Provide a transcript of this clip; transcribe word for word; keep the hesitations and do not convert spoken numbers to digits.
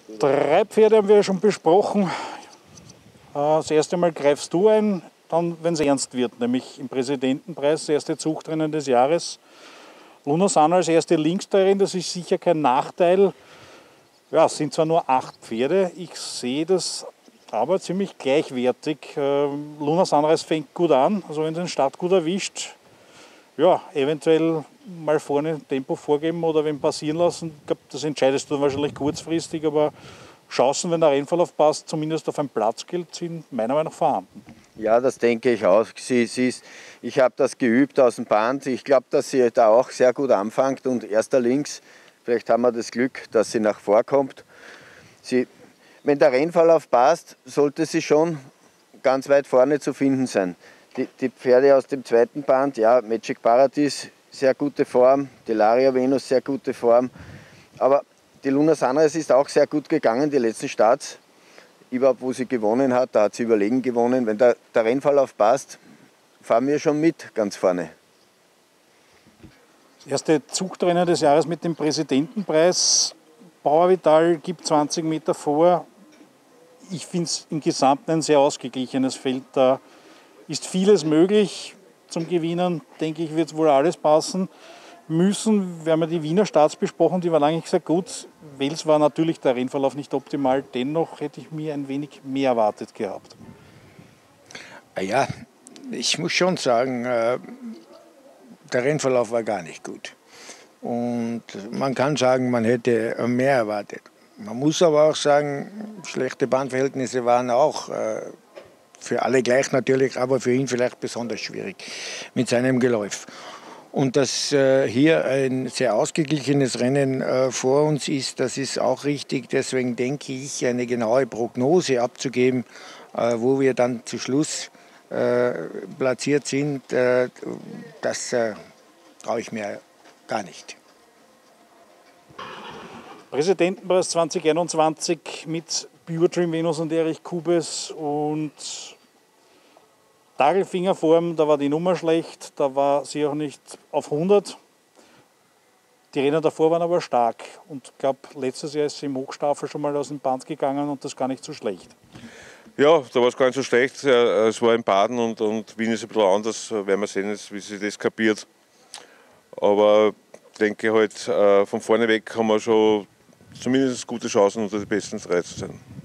Drei Pferde haben wir ja schon besprochen. Äh, das erste Mal greifst du ein, dann, wenn es ernst wird, nämlich im Präsidentenpreis, das erste Zuchtrennen des Jahres. Luna Sana als erste Linksteuerin, das ist sicher kein Nachteil. Ja, es sind zwar nur acht Pferde, ich sehe das aber ziemlich gleichwertig. Äh, Luna Sunrise fängt gut an, also wenn sie den Start gut erwischt, ja, eventuell mal vorne Tempo vorgeben oder wenn passieren lassen. Ich glaube, das entscheidest du dann wahrscheinlich kurzfristig, aber Chancen, wenn der Rennverlauf passt, zumindest auf ein Platzgeld, sind meiner Meinung nach vorhanden. Ja, das denke ich auch. Sie, sie ist, ich habe das geübt aus dem Band. Ich glaube, dass sie da auch sehr gut anfängt und erster links, vielleicht haben wir das Glück, dass sie nach vorkommt. Sie, wenn der Rennverlauf passt, sollte sie schon ganz weit vorne zu finden sein. Die, die Pferde aus dem zweiten Band, ja, Magic Paradise, sehr gute Form, Delaria Venus, sehr gute Form. Aber die Luna Sunrise ist auch sehr gut gegangen, die letzten Starts. Überhaupt, wo sie gewonnen hat, da hat sie überlegen gewonnen. Wenn der, der Rennverlauf passt, fahren wir schon mit ganz vorne. Das erste Zuchtrennen des Jahres mit dem Präsidentenpreis. Bauer Vital gibt zwanzig Meter vor. Ich finde es im Gesamten ein sehr ausgeglichenes Feld. Da ist vieles möglich zum Gewinnen. Denke ich, wird wohl alles passen. Müssen, wir haben ja die Wiener Starts besprochen, die waren eigentlich sehr gut. Wels war natürlich der Rennverlauf nicht optimal. Dennoch hätte ich mir ein wenig mehr erwartet gehabt. Ja, ich muss schon sagen, der Rennverlauf war gar nicht gut. Und man kann sagen, man hätte mehr erwartet. Man muss aber auch sagen, schlechte Bahnverhältnisse waren auch für alle gleich natürlich, aber für ihn vielleicht besonders schwierig mit seinem Geläuf. Und dass äh, hier ein sehr ausgeglichenes Rennen äh, vor uns ist, das ist auch richtig. Deswegen denke ich, eine genaue Prognose abzugeben, äh, wo wir dann zu Schluss äh, platziert sind, äh, das äh, traue ich mir gar nicht. Präsidentenpreis zwanzig einundzwanzig mit Pure Venus und Erich Kubes und Tagelfingerform, da war die Nummer schlecht, da war sie auch nicht auf hundert. Die Rennen davor waren aber stark und ich glaube, letztes Jahr ist sie im Hochstaffel schon mal aus dem Band gegangen und das gar nicht so schlecht. Ja, da war es gar nicht so schlecht. Es war in Baden und, und Wien ist ein bisschen anders, werden wir sehen, wie sie das kapiert. Aber ich denke halt, von vorne weg haben wir schon zumindest gute Chancen, unter die besten drei zu sein.